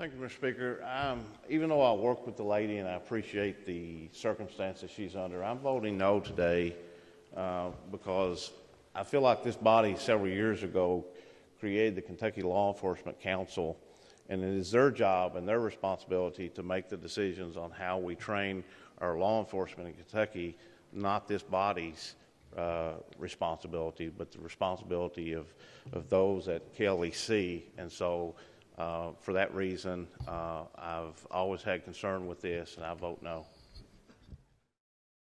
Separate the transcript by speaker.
Speaker 1: Thank you, Mr. Speaker. Even though I work with the lady and I appreciate the circumstances she's under, I'm voting no today because I feel like this body several years ago created the Kentucky Law Enforcement Council, and it is their job and their responsibility to make the decisions on how we train our law enforcement in Kentucky, not this body's responsibility, but the responsibility of those at KLEC. And so for that reason, I've always had concern with this, and I vote no.